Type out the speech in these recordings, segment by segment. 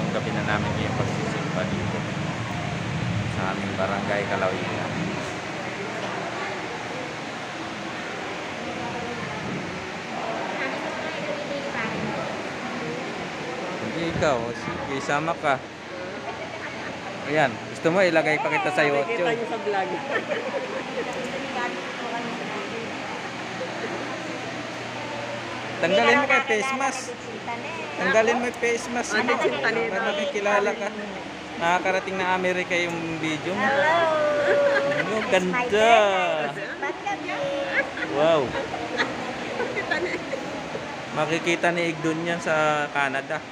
gabi na namin yung pagsisimba dito sa aming barangay Kalawigan. Hindi ikaw, sige, sama ka. Ayan, gusto mo ilagay pa kita sa YouTube? Nakikita niyo sa vlog. Tanggalin mo kay face mask. Tanggalin mo yung face mask. Ano nakikilala ka. Nakakarating na Amerika yung video mo. Ano, ganda. Wow. Makikita ni Igdon yan sa Canada.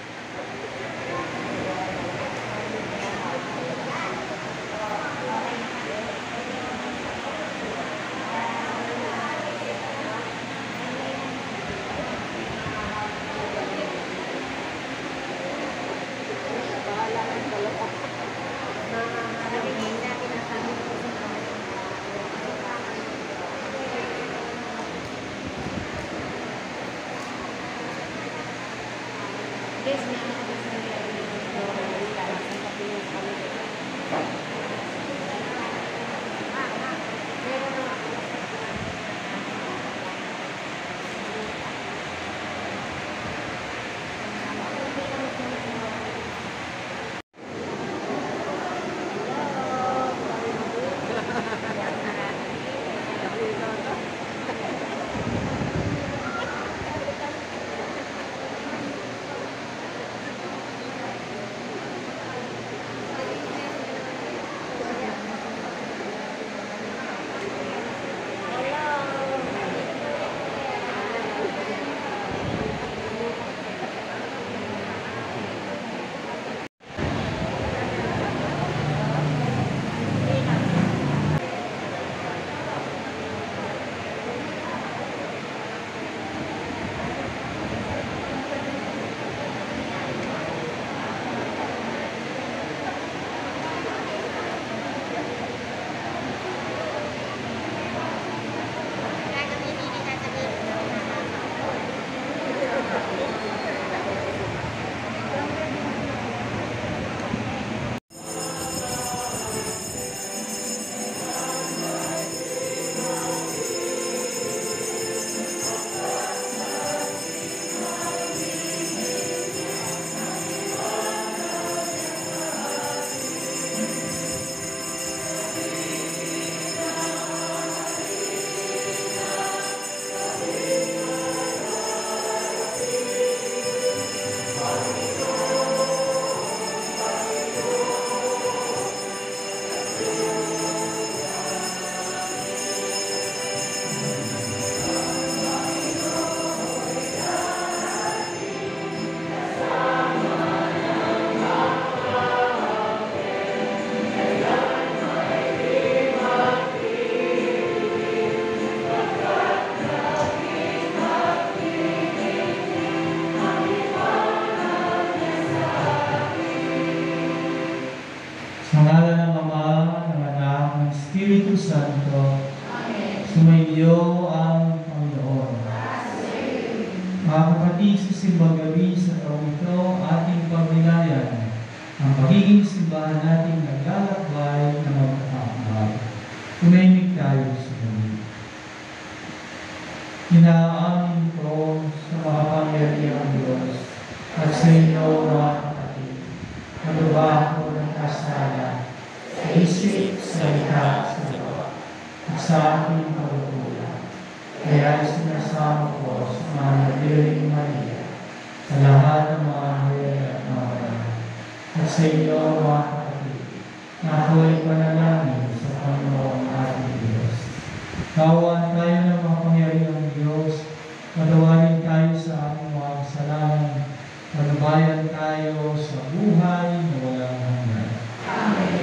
Sa ngalan ng Ama, ng Anak, ng Espiritu Santo, sumainyo ang Panginoon. Mga kapatid, sa simbang gabi sa taong ito, ating pagnilayan ang pagiging simbahan nating naglalakbay na magkakambal. Tumahimik tayo sa gabi. Inaamin ko sa makapangyarihang Diyos at sa inyo, mga kapatid, nagawa ako ng kasala sa isip, salita, sa gawa, at sa aking pagkukulang. Kaya sinasama ko sa mga Birheng Maria, sa lahat ng mga anghel at mga banal, at sa inyo, mga kapatid, na ako'y panalangin sa Panginoon ating Diyos. Kaawaan tayo ng makapangyarihang Diyos, patawarin tayo sa aming mga kasalanan, panabayan tayo sa buhay na walang hanggan. Amen.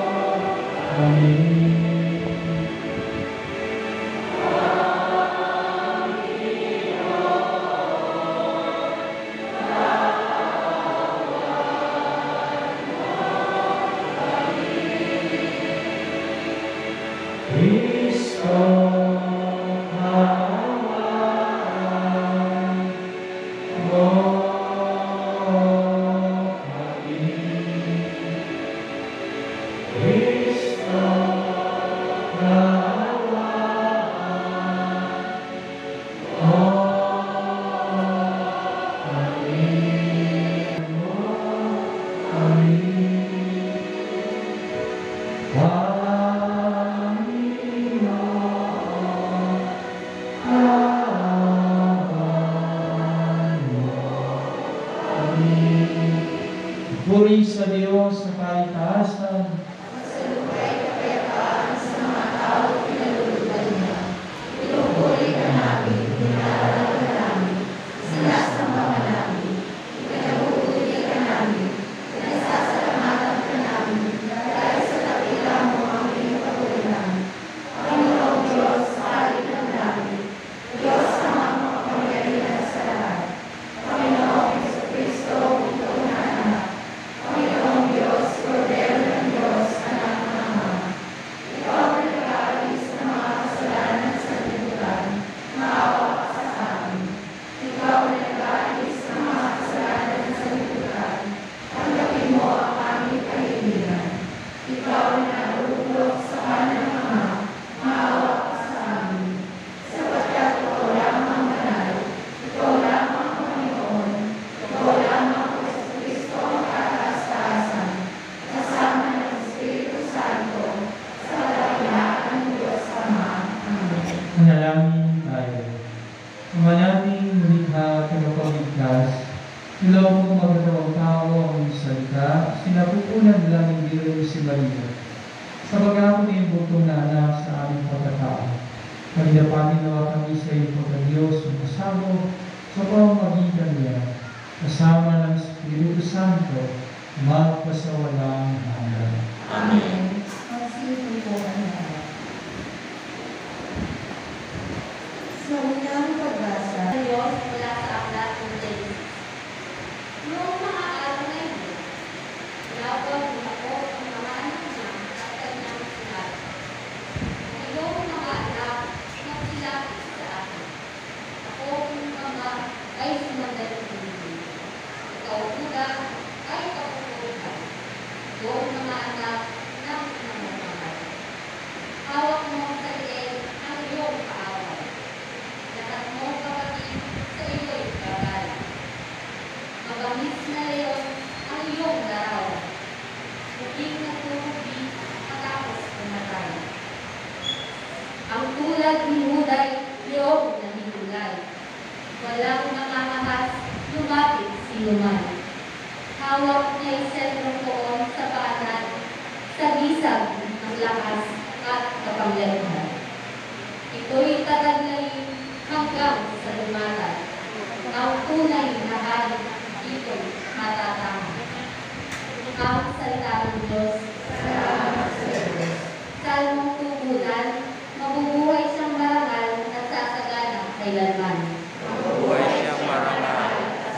Amen. Muli sa Diyos sa kaitaasan. Manalangin tayo. Ama naming likha at tagapagligtas, ilaw mo magdawang tao ang iyong salita, sinapupunan lang din si Maria. Sa pag-aako ng butong na anak sa aming pagkatao, pagdapatin nawa kami sa iyong pagka-Diyos ang kasama sa pamamagitan niya, kasama ng Espiritu Santo, magpasawalang hanggan. Amen. Magsipo po ang lahat. Sa unang pagbasa, Diyos mula sa aklat ng Genesis. Noong mga araw na ito, tinawag ni Jacob ang mga anak niya at kanyang sinabi, "Iyong mga anak, magsilapit sa akin. Ako ang mga ay sumandali sa inyo. Ikaw muna ay kapupunan. Iyong mga anak ng pinamamahay. Hawak mo sa liit ang iyong kaaway. Lahat mo kapatid sa iyo'y gagala. Mabangis na leon ang iyong larawan. Muling nagtutubi matapos pumatay. Ang tulad ni Huday, leong nahihulay. Walang mamamahas, lumapit sinuman. Hawak niya isentrong poon sa paanan, sa bisag ng lakas at kapangyarihan. Ito'y tataglayin hanggang sa lumatan. Ang tunay na hari dito'y matatama. Ang salita ng Diyos. Salmong tugunan, mabubuhay siyang marangal at sasagana kailanman. Buhay siyang marangal.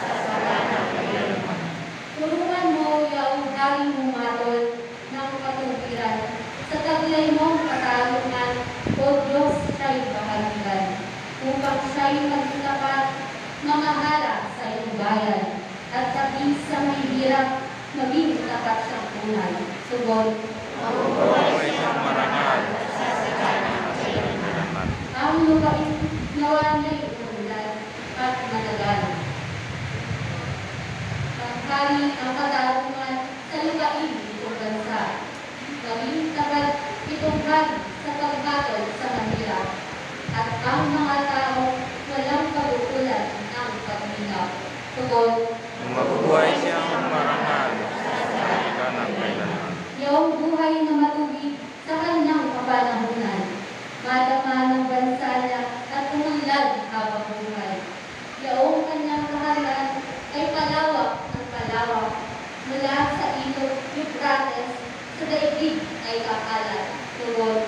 Tulungan mo yaong haring humatol ng katuwiran. Sa taglay mong katarungan, O Diyos, siya'y bahaligan. Upang siya'y maging tapat, mamahala sa iyong bayan. At tabi sa may hirap, maging tapat siyang tunay. Sugon, Buhay siyang marangal. Kailanman. ang lupain nawa niya'y umulan at managana. Tanghali ang katarungan sa lupain itong bansa. Gawing tapat itong hari sa paghatol sa mahirap. At ang mga tao walang pag-uulan ng pagmingaw. Tugon, Mabubuhay siyang marangal. Kailangan ng kailanman. iyong buhay na matubig sa kanyang kapanahunan. Madama ng bansa niya at umunlad habang buhay. Iyong kanyang kahalan ay palawak ng palawak. Mula sa ilog Euphrates sa daigdig ay kakalat. Tugon,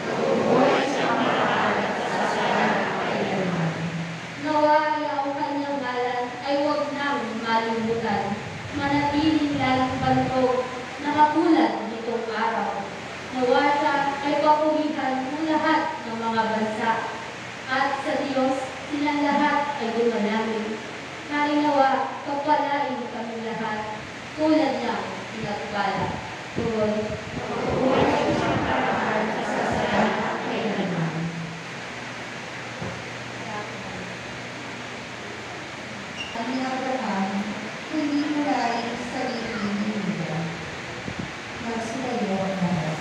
nawa iyong kanyang ngalan ay huwag nang malimutan. Manatiling laging bantog na katulad nitong araw. Nawa siya ay papurihan ng lahat ng mga bansa. At sa Diyos, silang lahat ay dumanangin. Nainawa, pagpalain kami lahat, tulad niya pinagpala. Tugon, ang Abraham, hindi mulain sa sarili niya. Magsulayo ang lahat.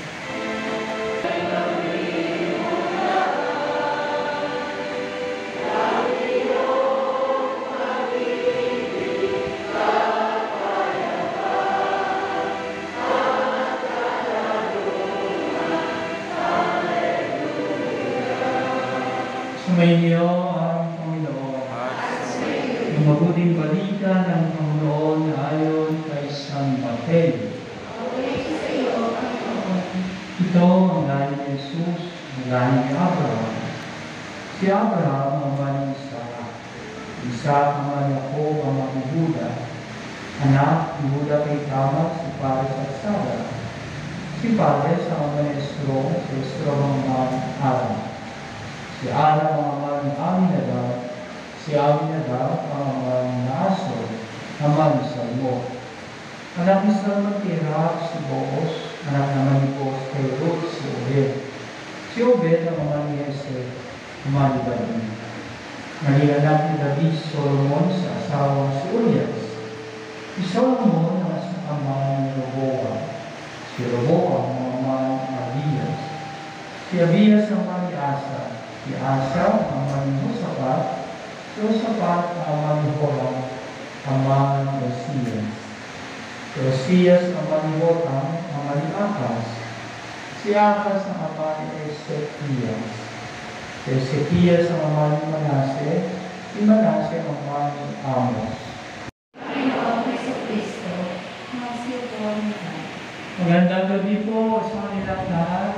Sumainyo ang Panginoon. Ang mabuting balita ng Panginoon ayon kay San Mateo. Ito ang lahi ni Jesus, ang lahi ni Abraham. Si Abraham ang ama ni Isaac. Isaac ang ama ni Jacob, ang ama ni Juda. Anak ni Juda kay Tamar, si Pares at Sara. Si Pares ang ama ni Esrom, si Esrom ang ama ni Aram. Si Aram ang ama ni Aminadab, si Aminadab ang ama ni Naasor, ama ni Salmo. Anak ni Salmo kay Rahab, si Boaz, anak naman ni Boaz kay Ruth, si Obed. Si Obed ang ama ni Jesse, ama ni David. Naging anak ni David Solomon sa asawa si Urias. Si Solomon ang ama ni Roboam. Si Roboam ang ama ni Abias. Si Abias ang ama ni Asa. Si Asa ang ama ni Josaphat. Si Josaphat ang ama ni Joram, ama ni Josias. Si Josias ang ama ni Jotam, ama ni Akas. Si Akas ang ama ni Ezekias. Si Ezekias ang ama ni Manase. Si Manase ang ama ni Amos. Magandang gabi po sa kanilang lahat.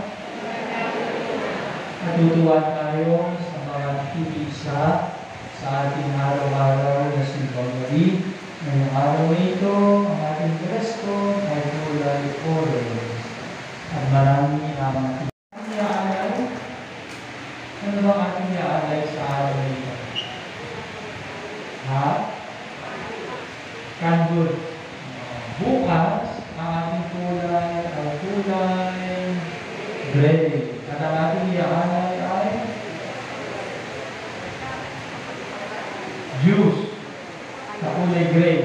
Natutuwa tayo sa mga kibisa sa ating araw-araw na simbang gabi. Ngayong araw na ito, ang ating presko ay kulay orange. At marami ang iaalay. Ano bang ating iaalay sa araw na ito? Ha? Candle. Bukas, ang ating kulay ay kulay gray. At ang ating iaalay ay juice na kulay gray.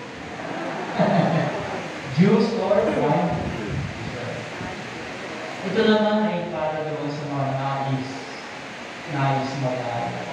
Juice or wine. Ito naman ay para doon sa mga nais mag-aaral.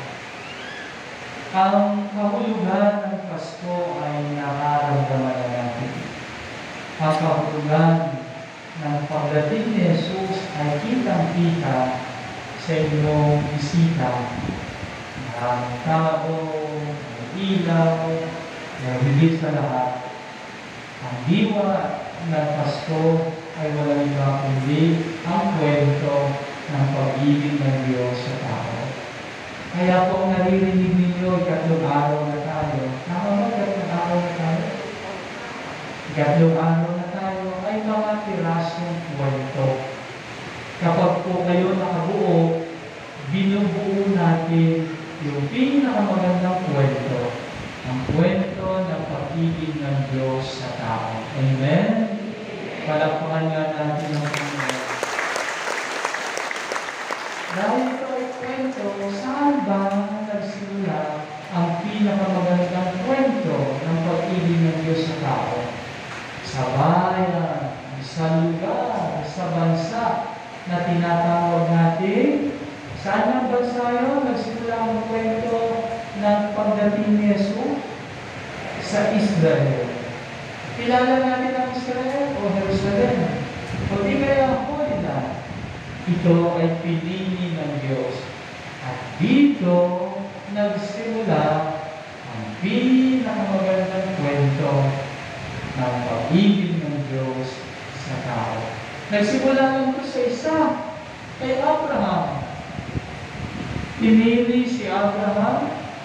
Ang kahulugan ng Pasko ay nararamdaman na natin. Ang kahulugan ng pagdating ni Jesus ay kitang-kita sa inyong bisita. Ang tao, ang ilaw, ang higit sa lahat. Ang diwa ng Pasko ay walang iba kundi ang kwento ng pag-ibig ng Diyos sa tao. Kaya po naririnig ninyo, ikatlong araw na tayo. Tama ba ikatlong araw na tayo? Ikatlong araw na tayo ay mga pirasong kwento. Kapag po kayo nakabuo, binubuo natin yung pinakamagandang kwento. Ang kwento ng pag-ibig ng Diyos sa tao. Amen? Palakpakan nga natin ang Panginoon. Dahil ito ay kwento, saan ba nagsimula ang pinakamagandang kwento ng pag-ibig ng Diyos sa tao? Sa bayan, sa lugar, sa bansa na tinatawag natin. Saan ang bansa yun? Nagsimula ang kwento ng pagdating ni Jesus sa Israel. Kilala natin ang Israel o Jerusalem. O di kaya ang Holy Land. Ito ay pinili ng Diyos. At dito nagsimula ang pinakamagandang kwento ng pag-ibig ng Diyos sa tao. Nagsimula lang ito sa isa, kay Abraham. Pinili si Abraham.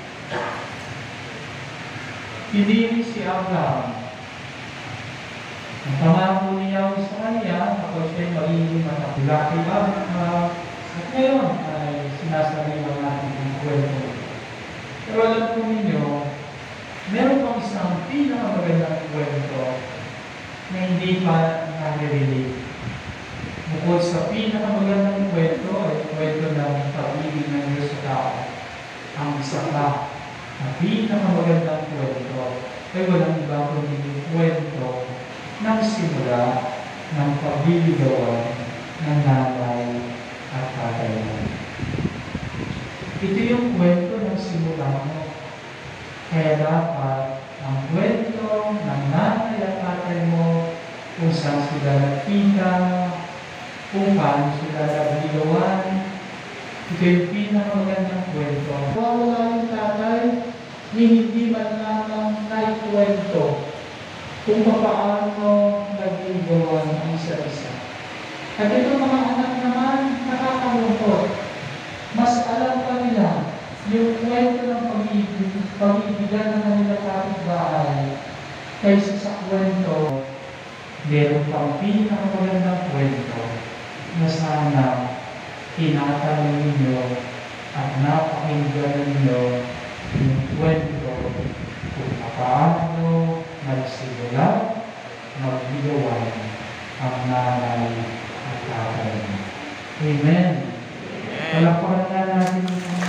Ang pangako niya sa kanya, kapag siya'y magiging matakula kay Abraham, at ngayon ay sinasaliwan natin ang kwento. Pero alam po ninyo, meron pang isang pinakamagandang kwento na hindi pa nare-relate. Bukod sa pinakamagandang kwento ay kwento ng pag-ibig ng Diyos sa tao. Ang isa pa na pinakamagandang kwento ay walang iba kundi kwento ng simula ng pagliligawan ng nanay at tatay mo. Ito yung kwento ng simula mo. Kaya dapat ang kwento ng nanay at tatay mo kung saan sila nagkita, kung paano sila nagligawan. Ito yung pinakamagandang kwento. Wala yung tatay, ni hindi man lamang naikwento kung paano naging gawan ang isa't isa. At itong mga anak naman, nakakalungkot. Mas alam pa nila yung kwento ng pag-ibigan ng kanilang kapitbahay kaysa sa kwento, meron pang pinakamagandang kwento na sana tinatanong ninyo at napakinggan ninyo yung kwento kung paano nagsimula, magbigawan ang nanay at tatay. Amen. Palakpakan na natin yung mga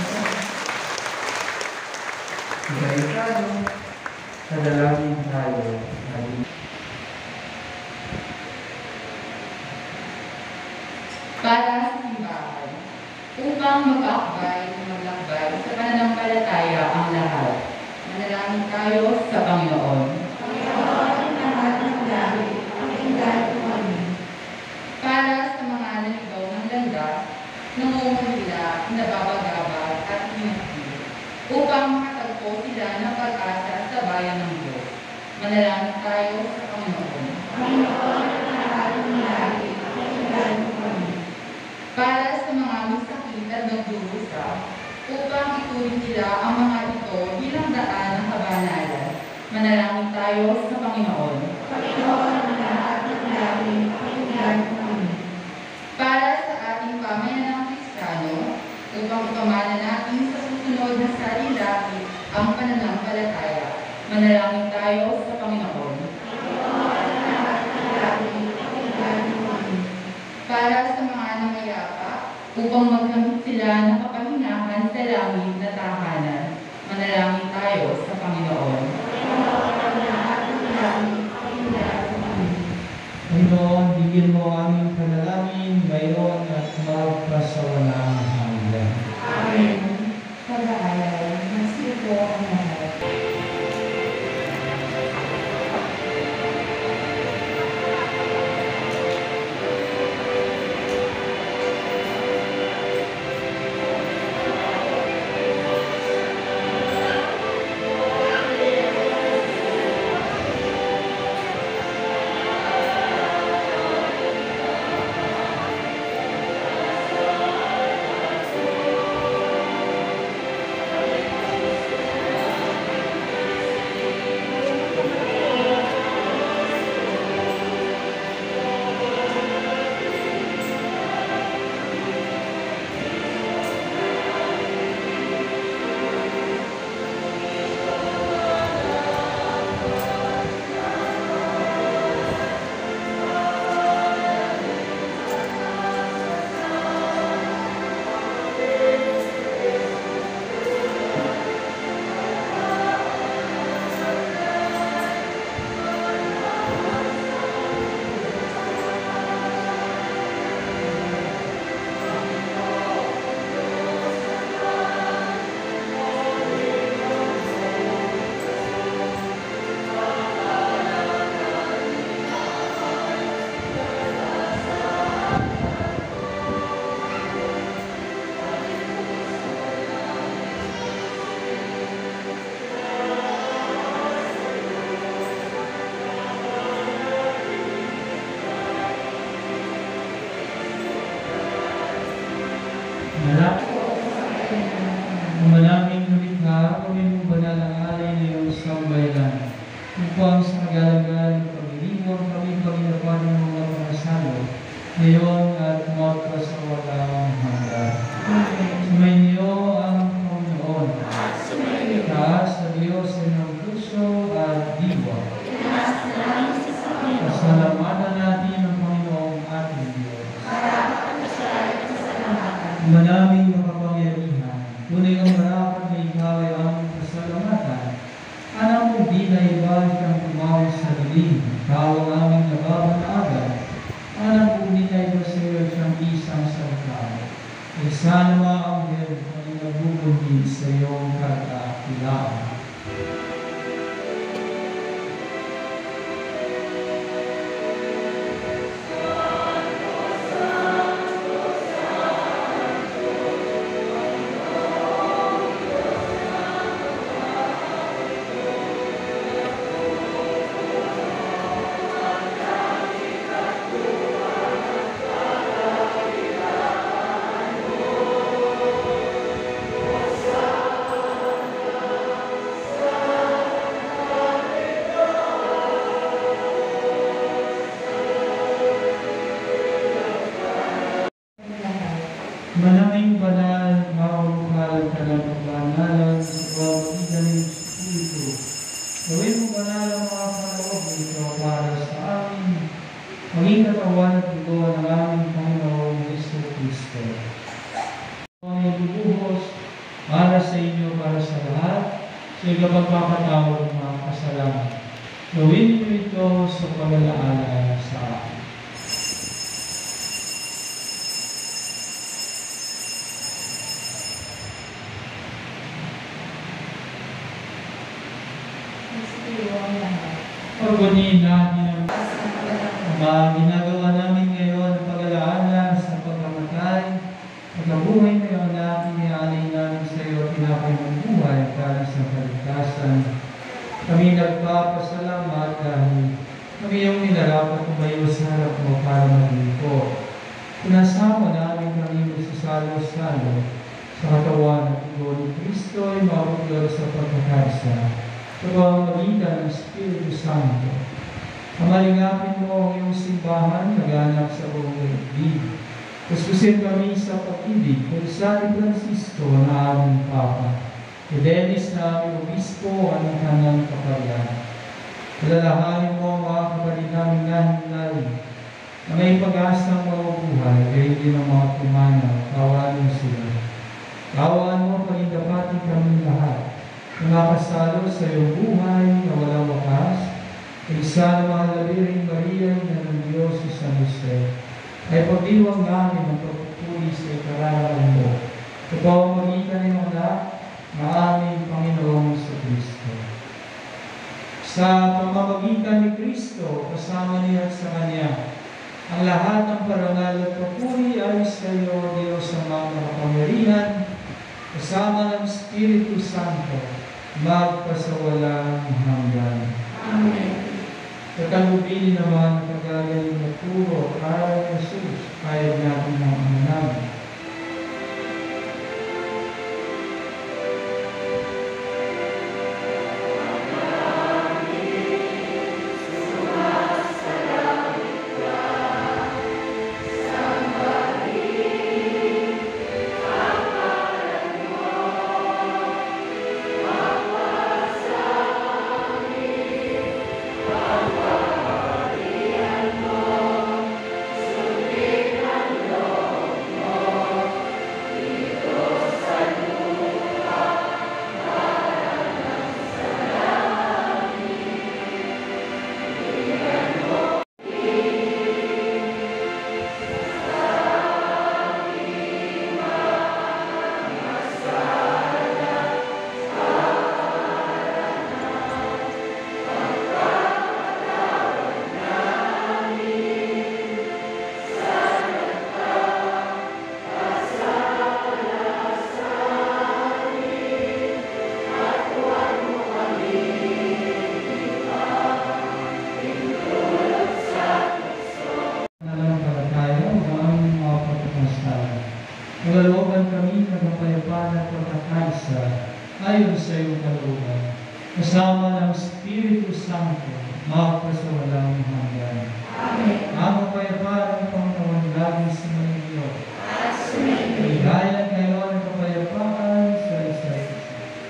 Ika'y nadalangin tayo. Para sa simbahan, upang mag-akbay at maglakbay sa pananampalataya ang lahat. Manalangin tayo sa Panginoon. Panginoon, lahat ng langit, pakinggan mo kami. Para sa mga naligaw ng landas, nangungulila, nababagabag at hinati, upang makatagpo sila ng pag-asa sa bayan ng Diyos. Manalangin tayo sa Panginoon. Panginoon, lahat ng langit, pakinggan mo kami. Para sa mga may sakit at nagdurusa, upang ituring nila ang mga ito bilang daan ng kabanalan. Manalangin tayo sa Panginoon. Panginoon, lahat ng langit, pakinggan mo kami. Para sa ating pamayanang Kristiyano, upang ipamana natin sa susunod na salilaki ang pananampalataya. Manalangin tayo sa Panginoon. Panginoon, lahat ng langit, pakinggan mo kami. Para sa mga namayapa, upang magkamit sila ng kapahingahan sa langit na tahanan. Manalangin tayo sa Panginoon. Panginoon, lahat ng langit, pakinggan mo kami. Panginoon, bigyan mo aming panalangin ngayon at magpasawalang hanggan. Amen. Pag-aalay, masiko ang lahat. Manaming lumikha, gawin mo banal ang alay na iyong sambayanan. Upang sa kagalagan ng pag-ilimon kami pag-inapan ng mga panasalo, ngayon at magpasawalang hanggan. Sumainyo ang Panginoon. Taas sa Diyos ng puso at diwa. Pasalamatan natin ang Panginoong ating Diyos. Manaming makapangyarihan, tunay ang marapat na ikaw ay aming pasalamatan. Anak mo di na iba siyang tumawag sa dilim, ikaw ang aming nababanagan. Anak mo di na iba sa iyo siyang isang salita. Isa naman ang Diyos ay nagbubunyi sa iyong katakilaan. para sa lahat, sa ikapagpapatawad ng mga kasalanan. Gawin niyo ito sa pag-alaala sa akin. Pagbunin natin ang mga ginagawa namin ngayon ng pag-alaala sa pagkamatay, pagkabuhay ngayon natin, ialay namin sa iyo, tinapay ng buhay para sa kaligtasan. Kami nagpapasalamat dahil kami yung minarapat tumayo sa harap mo para maglingkod. Pinasama namin kami magsasalo-salo sa katawan at tugon ni Kristo ay mabuklod sa pagkakaisa. Sa pamamagitan ng Espiritu Santo, kamalingapin mo ang iyong simbahan na ganap sa buong daigdig. Kuskusin kami sa pag-ibig kung sa ni Francisco na aming Papa, ni Dennis na aming Obispo ang kanyang kaparian. Alalahanin mo ang mga kapatid namin nahin-lain na may pag-asang mabubuhay, kaya hindi ng mga pumanaw, kawalan mo sila. Kawaan mo, palindapatin kami lahat, na nakasalo sa iyong buhay na walang wakas, isa na mahalabiring Maria na ng Diyos si San Jose, ay pagdiwang namin ang pagpupuli sa ikararan mo, sa pamamagitan ng anak na aming Panginoong sa Kristo. Sa pamamagitan ni Kristo, kasama niya at sa Kanya, ang lahat ng parangal at papuri ay sa iyo, Diyos ang mga makapangyarihan, kasama ng Espiritu Santo, magpasawalang hanggan. Amen. Katalubili naman ang kagagaling na puro para Jesus, kaya natin ang namin. Ngalooban kami ng kapayapaan at pagkakaisa ayon sa iyong kalooban, kasama ng Espiritu Santo, magpasawalang hanggan. Amen. Ang kapayapaan ng Panginoon lagi sa inyo. At sumayin. Ligayan kayo ng kapayapaan sa isa't isa.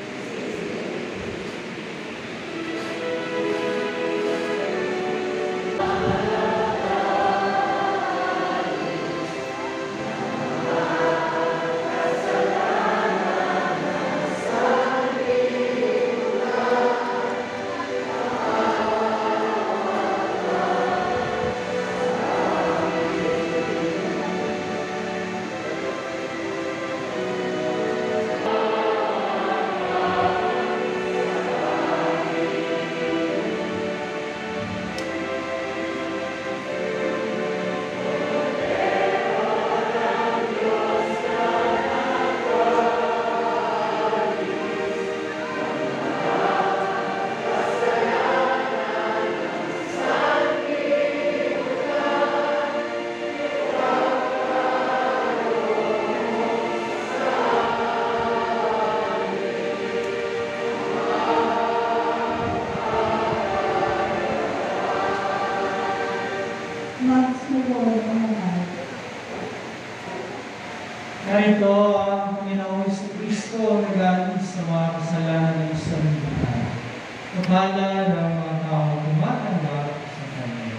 Narito ang Panginoong Kristo na galing sa mga kasalanan ng isang lipunan. Kapala ng mga tao tumatanggap sa Kanya.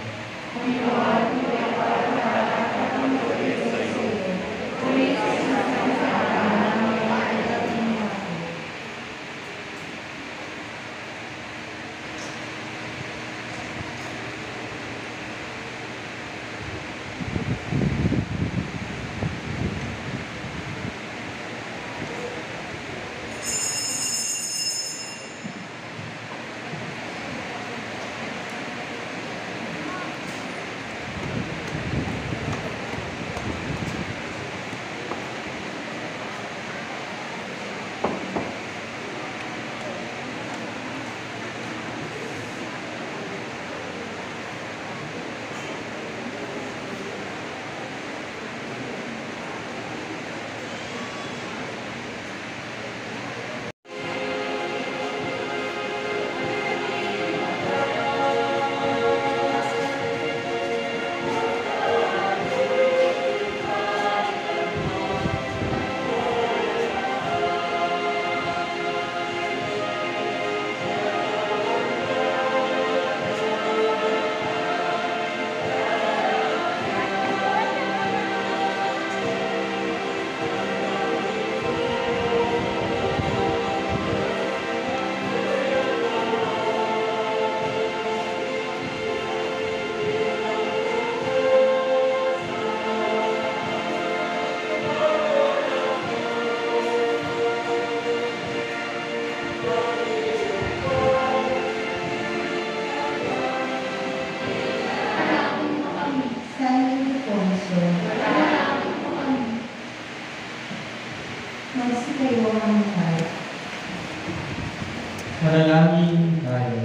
Panalangin mo kami, San Ildefonso. Panalangin mo kami. Magsikayo ang lahat. Manalangin tayo.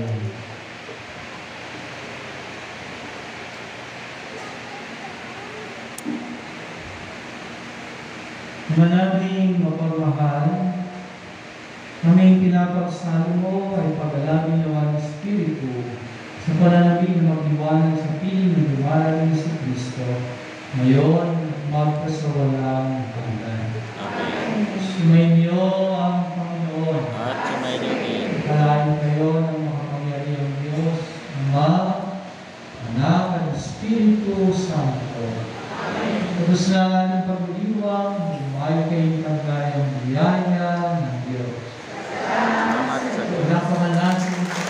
Manabing mapagmahal, aming pinapagsalo mo ay pag-alami nawa ng Espiritu sa pananabing na mag-iwanan sa piling ng lumalang ni si Kristo, ngayon at magpasawalang hanggan. Sumainyo ang Panginoon. At sumainyo din. Pagpalain kayo ng makapangyarihang Diyos, Ama, Anak at Espiritu Santo. Tapos na ng pag-iwang, lumayo kayong tagayang biyaya ng Diyos. Salamat sa Diyos. Pagkapakan natin ang Panginoon.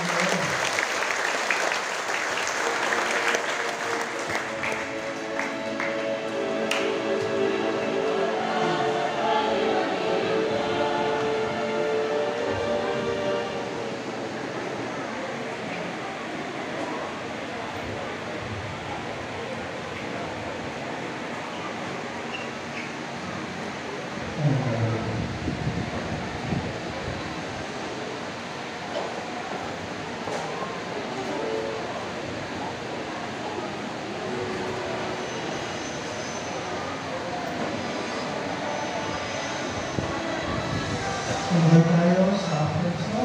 Sabay tayo sa Apostol.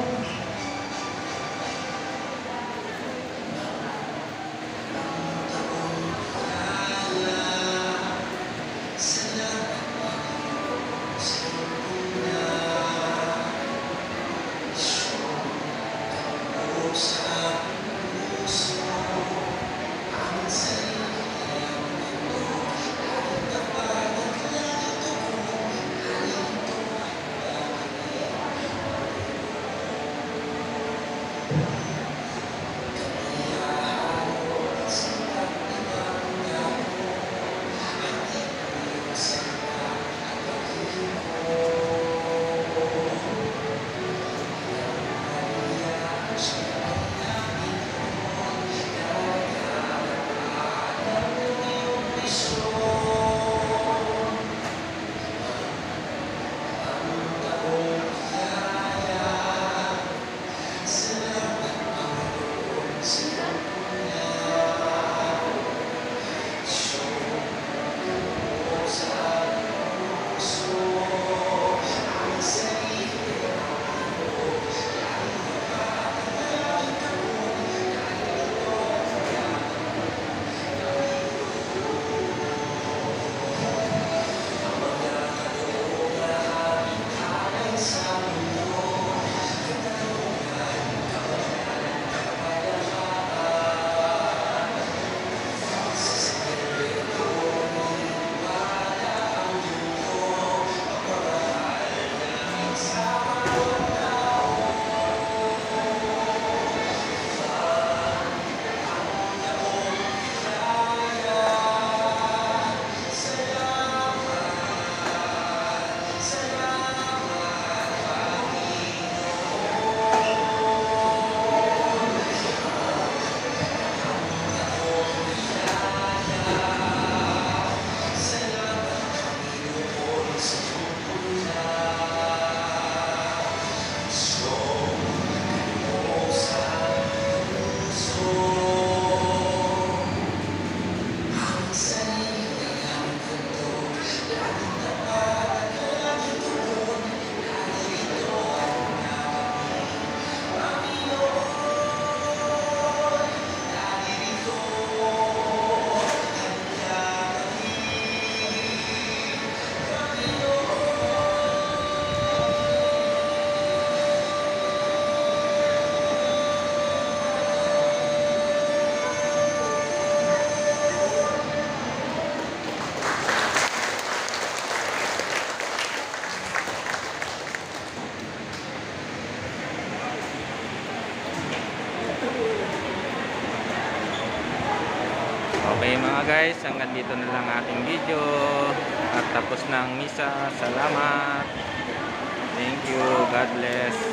Okay mga guys, hanggang dito na lang ating video at tapos ng misa. Salamat. Thank you. God bless.